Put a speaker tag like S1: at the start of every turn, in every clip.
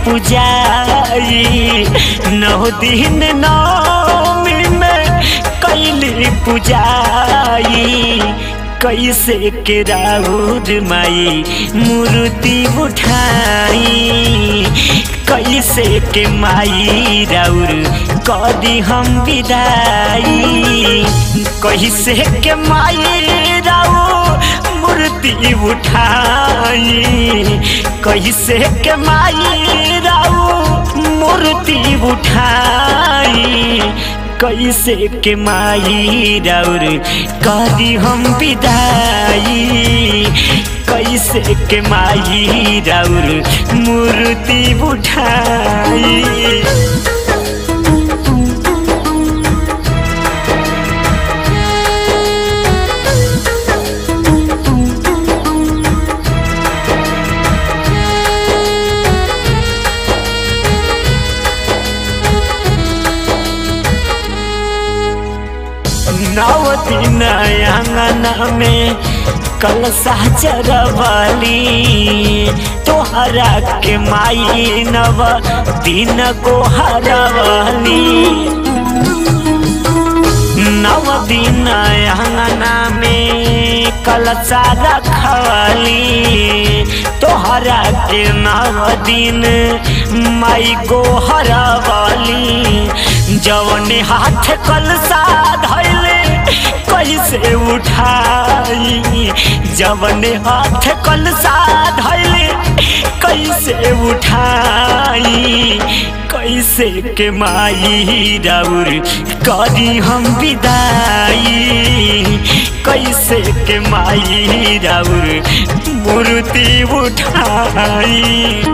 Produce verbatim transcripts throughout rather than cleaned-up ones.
S1: पुजाई नौ दिन नौमी में कैली पुजाई कैसे के राउर माई मूर्ति उठाई कैसे के माई राउर कदी हम विदाई कैसे के माई राउर मूर्ति उठाई कैसे के माई राउर मूर्ति उठाई कैसे के माई राउर कदी हम विदाई कैसे के माई राउर मूर्ति उठाई। नौ दिन आंगना में कलशा चरवली तोहरा के माई नव दिन को हरवली नव दिन आंगना में कलशा रखवली तोहरा के नव दिन माई को हरवली जवन हाथ कलशा धैले कैसे उठाई जवन हाथ कलशा धैले कैसे उठाई कैसे के माई राउर करी हम विदाई कैसे के माई राउर मूर्ति उठाई।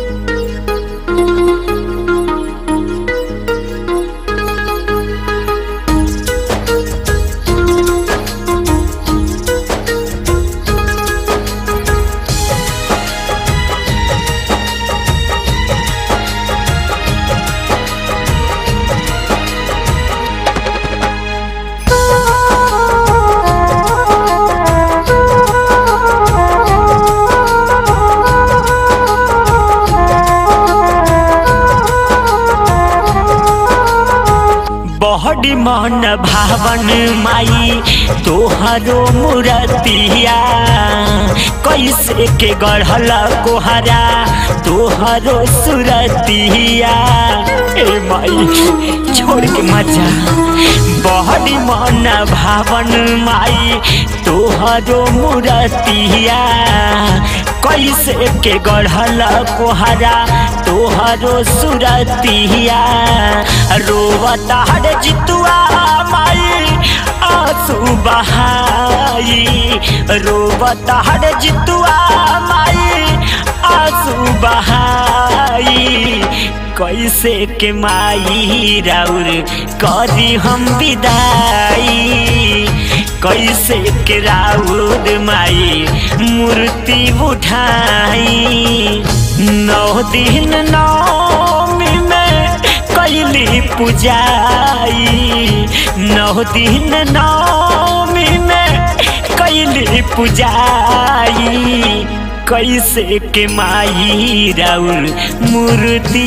S1: बड़ी मन भावन माई तोहरो मूर्तिया कैसे के गढ़ल कोहरा तोहरो सुरतिया ए माई छोड़ के मजा बड़ी मन भावन माई तोहरो मूर्तिया कैसे के गढ़ल कोहरा तोहरो सुरतिया रोवता हर जितुआ माई आंसू बहाई रोवता हर जितुआ माई आंसू बहाई कैसे के माई राउर कदी हम विदाई कैसे के राउर माई मूर्ति उठाई नौ दिन नौमी में कैली पुजाई नौ दिन नौमी में कैली पुजाई कैसे के माई राउर मूर्ति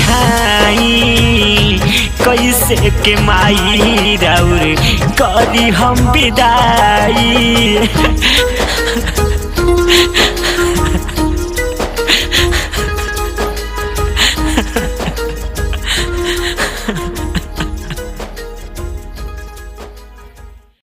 S1: उठाई कैसे के माई राउर करी हम विदाई।